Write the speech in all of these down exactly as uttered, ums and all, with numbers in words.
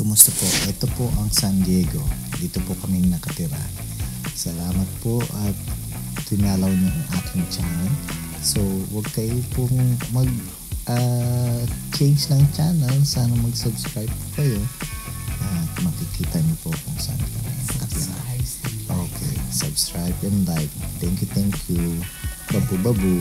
kumusta po? Ito po ang San Diego. Dito po kaming nakatira. Salamat po at tinalaw niyo ang aking channel. So, huwag kayo pong mag uh, change ng channel. Sana mag-subscribe po kayo at makikita niyo po kung saan kami nakatira. Okay, subscribe and like. Thank you, thank you. Babu babu.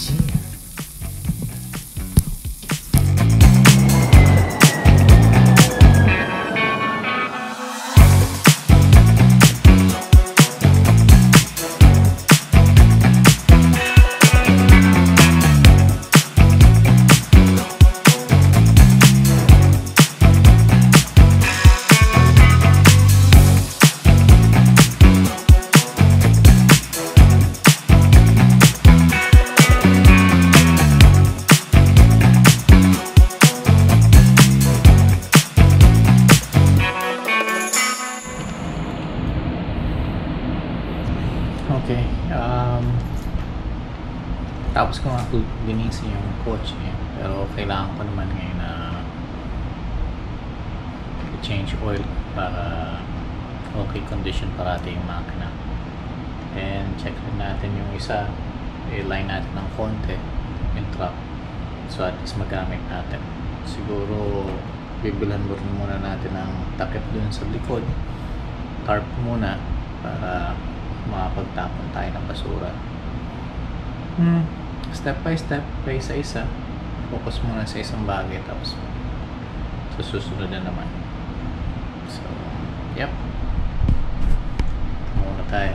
Okay, um, tapos ko nga linisin yung kotse, pero kailangan ko naman ngayon na change oil para okay condition parati yung makina. And check rin natin yung isa, i-line natin ng konti yung truck, so at least magamit natin. Siguro bibilan mo rin muna natin ng takip dun sa likod, tarp muna para makapagtapon tayo ng basura. Hmm. Step by step, pa isa-isa. Focus muna sa isang bagay, tapos susunod na naman. So, yep. Muna tayo.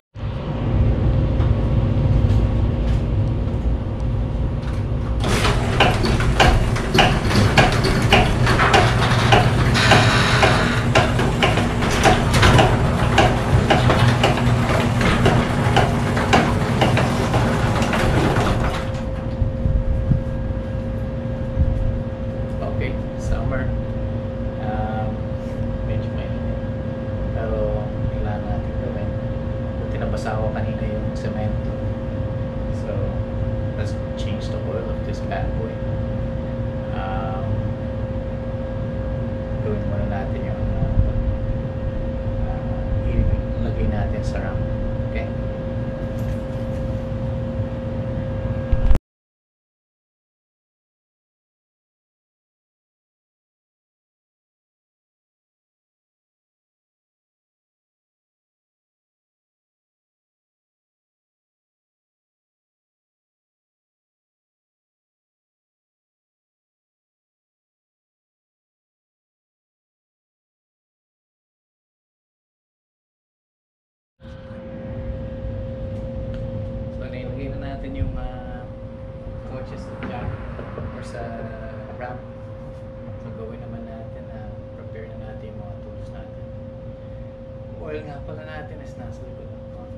Summer, um, medyo mainit, pero kailangan natin gawin. Buti nabasa ko kanina yung semento, so let's change the oil of this bad boy. Um, gawin muna natin yung uh, uh, ilagay natin sa ram. Okay? Ilagay na natin yung uh, kotse sa jack or sa ramp. So gawin naman natin na uh, prepare na natin yung mga tools natin. Oil nga pala natin is nasa likod ng front.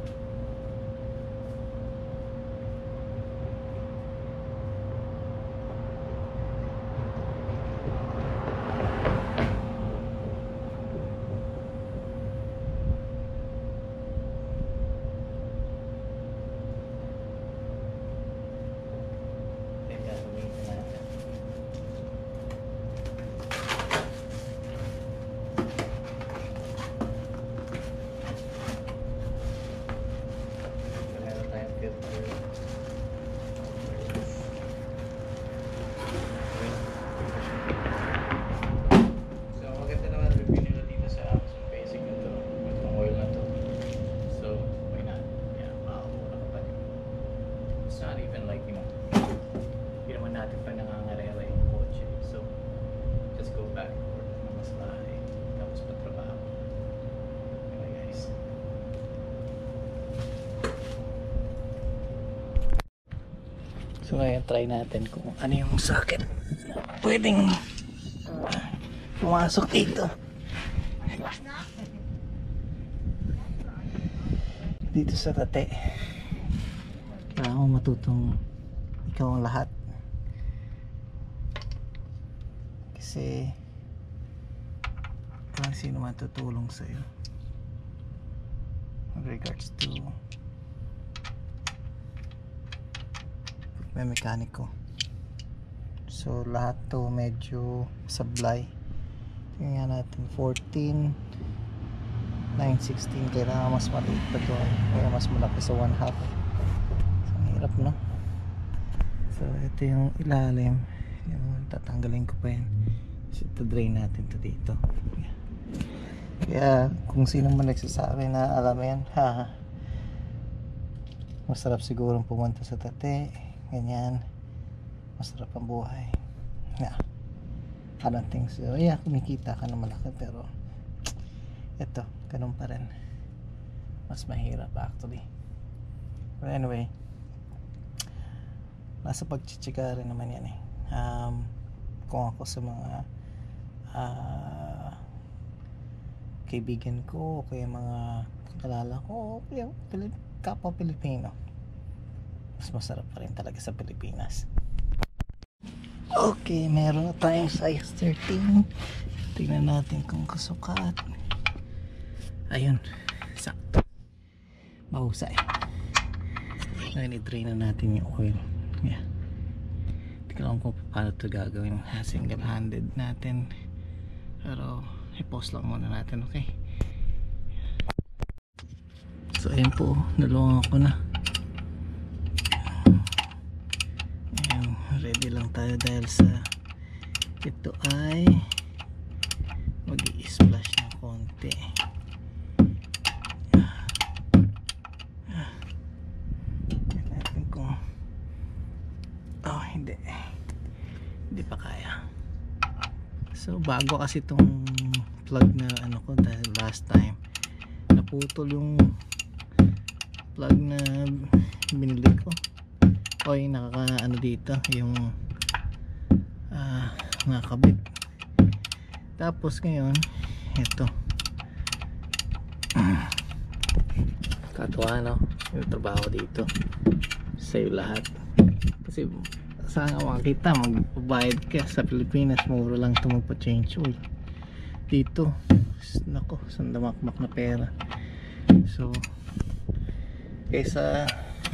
So maganda naman review nila dito sa Amazon Basic nito, itong oil na to. So why not? Yeah, makakamura ka pa din. It's not even like, you know, hindi naman natin pa nangangarela yung kotse. So just go back and forth na mas bahay, tapos patrabaho. Okay guys. So ngayon try natin kung ano yung socket pwedeng pumasok dito. Dito sa tate. Kailangan mo matutong ikaw ang lahat. Kasi walang sino man tutulong sa'yo in regards to may mekaniko. So lahat to medyo sablay, tingnan natin, fourteen nine sixteen. Kailangan mas maliit pa doon, kaya mas malaki sa one half. So, ang hirap, no? So ito yung ilalim, yung tatanggalin ko pa yan. So ito, drain natin to dito. Kaya kung sino man nagsasabi na alam yan, ha, masarap siguro pumunta sa Tate, ganyan, masarap ang buhay. Yeah, I don't think so. Yeah, kumikita ka na malaki, pero ito, ganun pa rin, mas mahirap actually. But anyway, nasa pagchichika rin naman yan eh. Um, kung ako sa mga uh, kaibigan ko o kaya mga kakalala ko o kaya Pilip, kapwa Pilipino, mas masarap pa rin talaga sa Pilipinas. Okay, meron na tayong size thirteen. Tingnan natin kung kasukat. Ayun, sakto, mahusay. Ngayon i-drain na natin yung oil. Yeah, hindi ko alam kung paano ito gagawin, single handed natin, pero i-pause lang muna natin. Okay, so ayun po, nalungan ko na. Ayan, ready lang tayo dahil sa ito ay mag-i-splash ng konti. Oh, hindi hindi pa kaya. So bago kasi itong plug na ano ko, dahil last time naputol yung plug na binili ko. Oy, nakaka ano dito yung uh, nakakabit. Tapos ngayon ito katuwa, no? Yung trabaho dito sa'yo lahat. Kasi sana makita, magbabayad ka sa Pilipinas, mura lang ito magpa-change oil. Dito, nako, sandamakmak na pera. So kaysa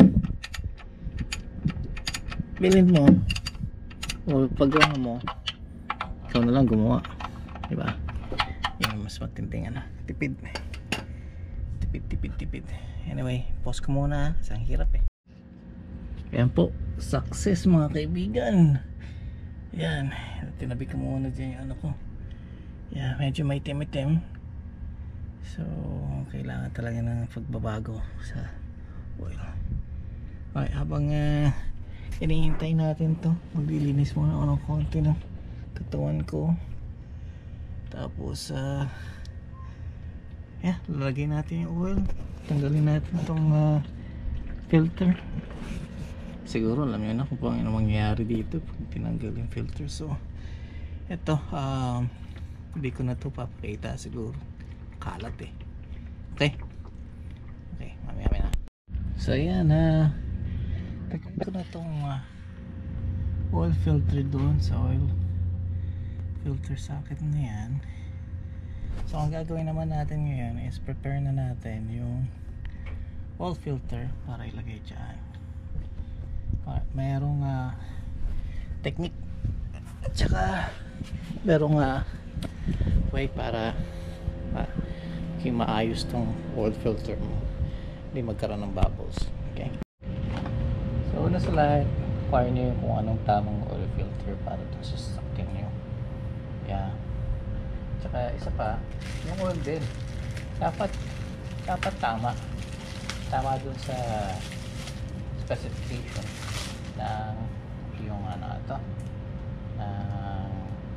bilhin mo o paggawa mo, ikaw na lang gumawa, diba? Yan mas matinding ano, tipid tipid tipid tipid. Anyway, pause ko muna kasi ang hirap eh. Yan po, success mga kaibigan. Yan, tinabi ko muna dyan yung ano ko. Yan, medyo may itim-itim. So kailangan talaga ng pagbabago sa oil. Okay, habang uh, inihintay natin to, maglilinis muna ako ng konti ng katawan ko. Tapos uh, yeah, lalagay natin yung oil. Tanggalin natin itong uh, filter. Siguro alam nyo na kung paano mangyayari dito pag tinanggal yung filter. So eto, um, hindi ko na ito papakita, siguro kalat eh. Okay, okay, mamaya mamaya na. So yan, ha, tagyan ko na itong uh, oil filter doon sa oil filter socket na yan. So ang gagawin naman natin ngayon is prepare na natin yung oil filter para ilagay dyan. Alright, mayroong uh, technique at saka mayroong uh, way para uh, maayos tong oil filter mo, hindi magkaroon ng bubbles. Okay, so una sa lahat, acquire nyo yung kung anong tamang oil filter para ito sa sasakyan nyo. Yeah, tsaka isa pa, yung oil din dapat dapat tama tama dun sa specification ng yung ano ito ng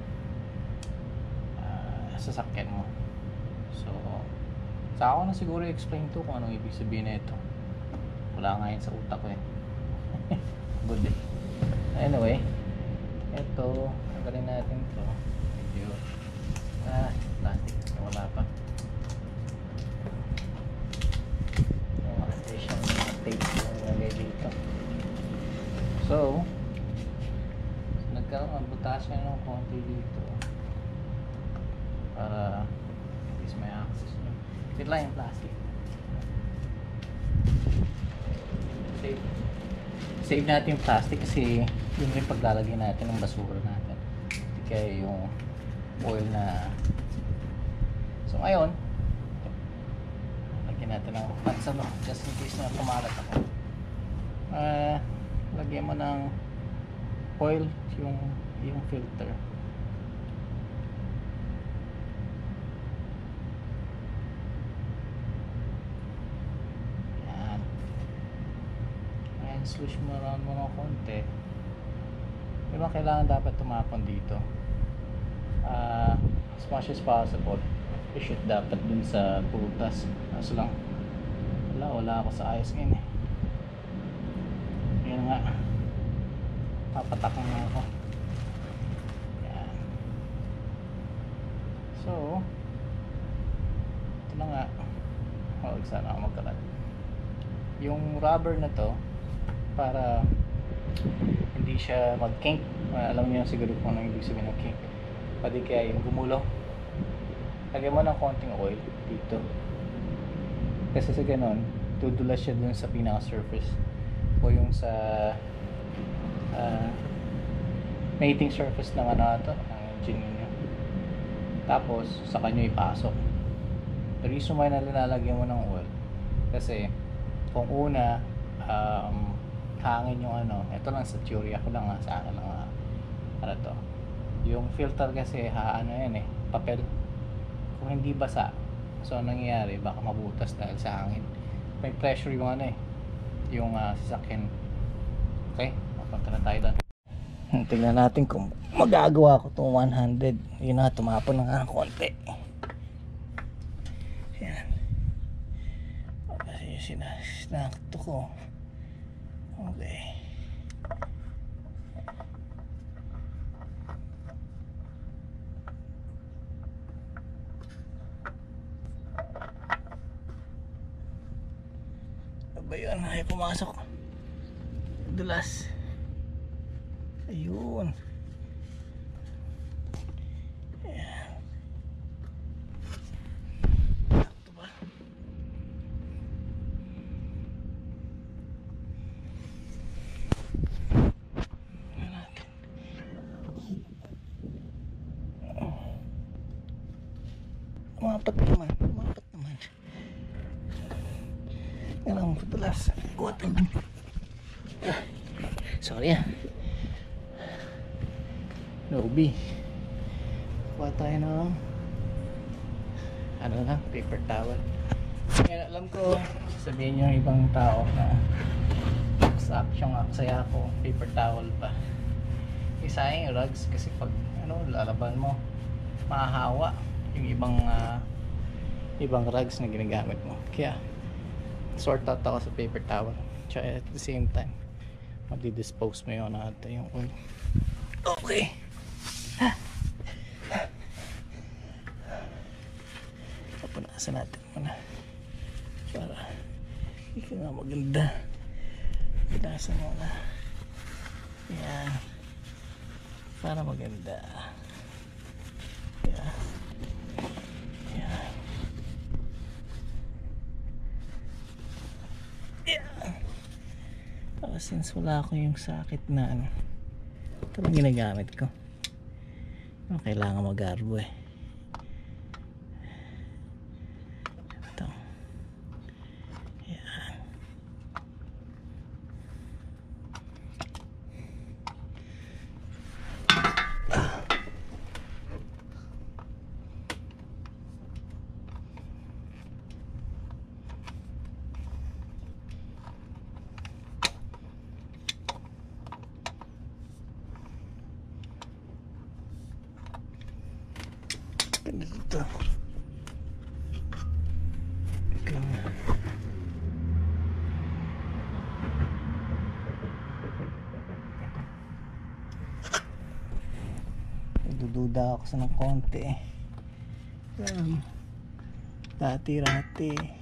uh, sasakyan mo. So sa ako na siguro i-explain to kung anong ibig sabihin na ito. Wala nga yun sa utak ko eh. Good eh. Anyway, ito tanggalin natin to. Medyo ah, plastic, wala pa yung addition tape na nilagay dito. So nagkaroon ng butasya ng konti dito para at least may access nyo. Ito lang yung plastic. Save save natin yung plastic kasi yun yung paglalagay natin ng basura natin, kaya yung oil na So ngayon, lagyan natin ng pansalo just in case na kumalat ako. Uh, lagyan mo ng oil yung yung filter. Yan. Ayan, slush mo around mo ng konti. Diba kailangan dapat tumapon dito. Uh, as much as possible, i-shoot dapat dun sa butas. Kaso lang, wala, wala ako sa ayos ngayon eh. Yun nga, papatakang na ako. Yan. So, ito na nga. Huwag sana ako magkalat. Yung rubber na to, para hindi siya mag-kink. Alam niyo siguro kung ano ibig sabihin ng kink. Pwede kaya yung gumulo. Lagyan mo ng konting oil dito. Kasi sa ganon, tudulas siya dun sa pinaka-surface o yung sa uh, mating surface ng ano ito, ng engine niyo. Tapos, sa kanyo ipasok. The reason why na nilalagyan mo ng oil, kasi kung una, um, hangin yung ano, ito lang sa theory, ako lang ha, sa akin lang ha, ano to, yung filter kasi ha, ano yan eh, papel. Kung hindi basa, so anong nangyayari, baka mabutas dahil sa hangin. May pressure yung ano eh, yung uh, sasakyan. Okay, mapunta na tayo doon. Tingnan natin kung magagawa ko itong one hundred. Yun na, tumapon na nga ng konti. Yan. Kasi sinakto ko. Okay. Ano ba yun? Ay, pumasok. Dulas. Ayun. Ayan. Sakto ba? Ayan natin. Umapat naman. Umapat naman. Yan ang dulas. Kuwatan. Sorry ah. Nobi. Kuha tayo ng ano lang, paper towel. Yan, alam ko sabihin yung ibang tao na sa action aksaya ako, paper towel pa. Isayang yung rugs kasi pag ano, lalaban mo, mahahawa yung ibang uh, ibang rugs na ginagamit mo. Kaya sort out ako sa paper towel. Tsaka at the same time, madi-dispose mo yun natin yung oil. Okay. Punasan natin muna para ikaw nga maganda. Punasan muna yan para maganda. Yan yan yan. Para since wala ko yung sakit na ano, ito lang ginagamit ko. Kailangan mag-arbo eh. Ito. Yan. Ah. Ganito. Ikaw na. Dududa ako sa ng konti. Um, Rati-rati.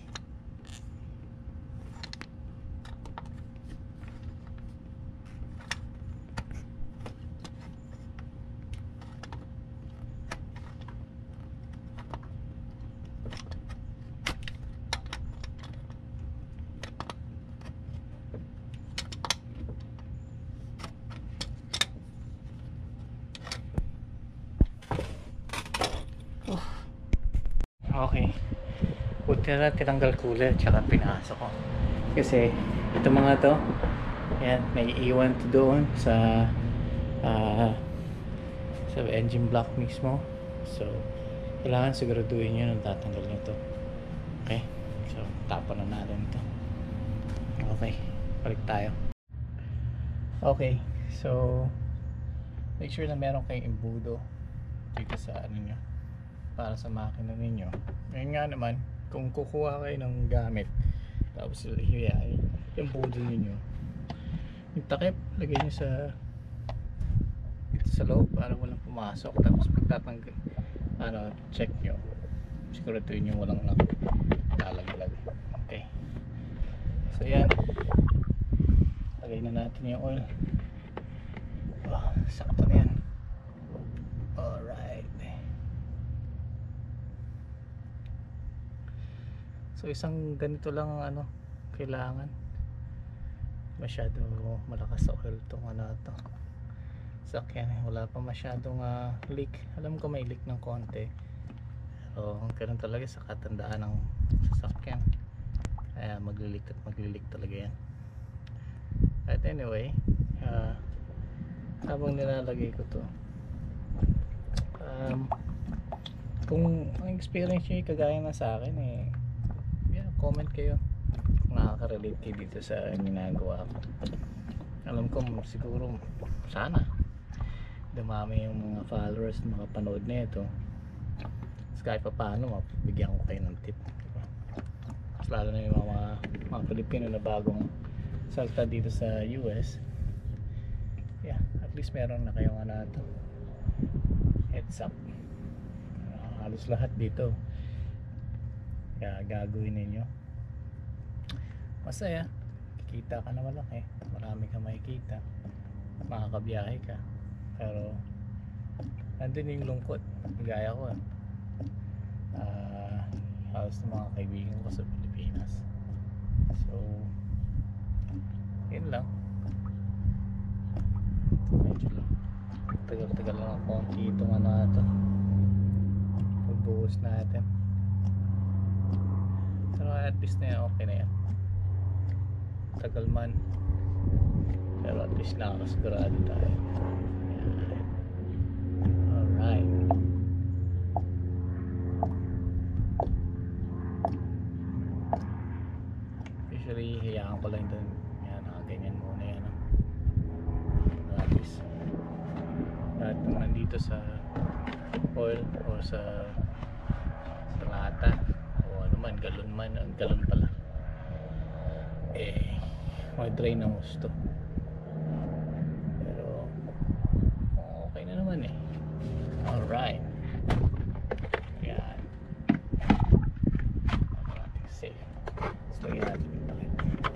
Okay. Buti na tinanggal ko ulit tsaka pinasok ko. Kasi ito mga to, yan, may iwan to doon sa uh, sa engine block mismo. So, kailangan siguraduhin nyo nang tatanggal nyo to. Okay? So, tapon na natin to. Okay. Balik tayo. Okay. So, make sure na meron kayong imbudo dito sa ano nyo, para sa makina ninyo. Ngayon nga naman, kung kukuha kayo ng gamit tapos hiyain yung imbudo ninyo, yung takip lagay nyo sa dito sa loob para walang pumasok. Tapos pagtatanggal, ano, check nyo, siguraduhin nyo walang nakalaglag. Okay, so yan, lagay na natin yung oil. Oh, sakto na yan. Alright. So isang ganito lang ang ano kailangan. Masyado malakas sa oil tong ano to sakyan. Wala pa masyadong uh, leak. Alam ko may leak ng konti, pero ganun talaga sa katandaan ng sasakyan. Kaya maglilik at maglilik talaga yan. At anyway, uh, habang nilalagay ko to, um, kung ang experience nyo kagaya na sa akin eh, yeah, comment kayo kung nakaka-relate kayo dito sa ginagawa ko. Alam ko siguro sana dumami yung mga followers, mga panood na ito. Kahit pa paano mabigyan ko kayo ng tip, diba? Mas lalo na yung mga mga Pilipino na bagong salta dito sa U S. Yeah, at least meron na kayong ano ito, heads up. Uh, halos lahat dito kaya gagawin ninyo masaya, kikita ka na malaki, marami ka makikita, makakabiyahe ka, pero nandun yung lungkot. Gaya ko, uh, halos ng mga kaibigan ko sa Pilipinas. So yun lang, medyo lang tagal-tagal lang ang konti itong ano ito, pagbuhos natin. Pero at least na yan, okay na yan. Tagal man, pero at least nakakasigurado tayo. Alright. Usually hayaan ko lang dun, yan, nakaganyan muna yan, at least lahat naman dito sa oil o sa sa lata o ano man, galon man, galon pala eh, mag-dry ng gusto. Pero okay na naman eh. Alright, yan, safe. So lagyan natin yung takip.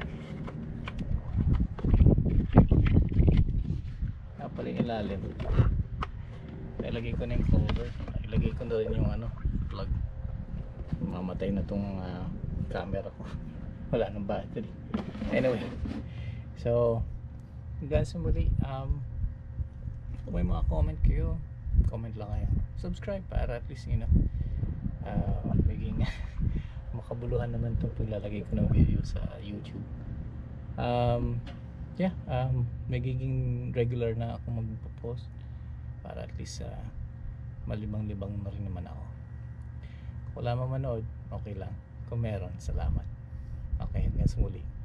Napala yung ilalim, ilagay ko na yung cover, ilagay ko na rin yung ano, plug. Mamatay na tong uh, camera ko. Wala nang battery. Anyway, so hanggang sa muli, um, kung may mga comment kayo, comment lang kayo, subscribe para at least you know, uh, maging makabuluhan naman itong paglalagay ko ng video sa YouTube. Um, yeah, um, magiging regular na ako magpo-post para at least uh, malibang-libang na rin naman ako. Kung wala mamanood, okay lang. Kung meron, salamat. Okay, hanggang sa muli.